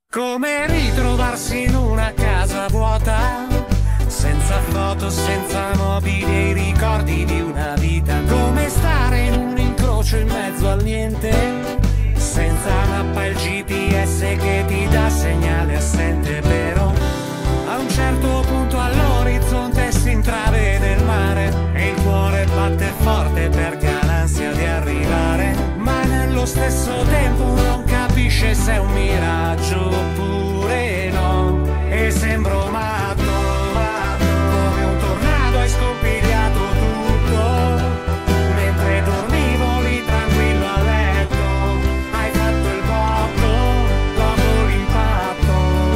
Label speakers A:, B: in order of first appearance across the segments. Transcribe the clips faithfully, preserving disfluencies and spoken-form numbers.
A: Come ritrovarsi in una casa vuota, senza foto, senza mobili e i ricordi di una vita. Come stare in un incrocio in mezzo al niente, senza mappa il G P S che ti dà segnale assente. Però a un certo punto all'orizzonte si intravede il mare e il cuore batte forte perché ha l'ansia di arrivare, ma nello stesso tempo non capisce se è un miraggio oppure no, e sembro matto, matto, come un tornado hai scompigliato tutto, mentre dormivo lì tranquillo a letto, hai fatto il botto dopo l'impatto,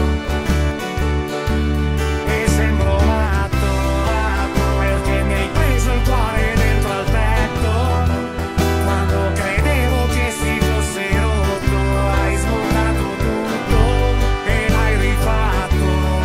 A: e sembro matto, matto, perché mi hai preso il cuore dentro al petto, quando credevo che si fosse rotto, hai smontato tutto e l'hai rifatto.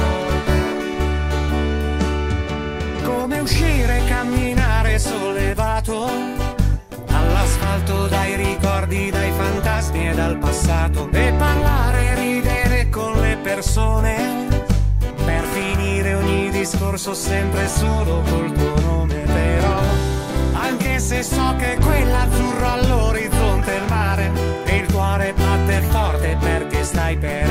A: Come uscire e camminare sollevato all'asfalto dai ricordi, dai fantasmi e dal passato, e parlare e ridere con le persone, per finire ogni discorso sempre solo col tuo nome. Però anche se so che quell'azzurro all'orizzonte è il mare e il cuore batte forte perché stai per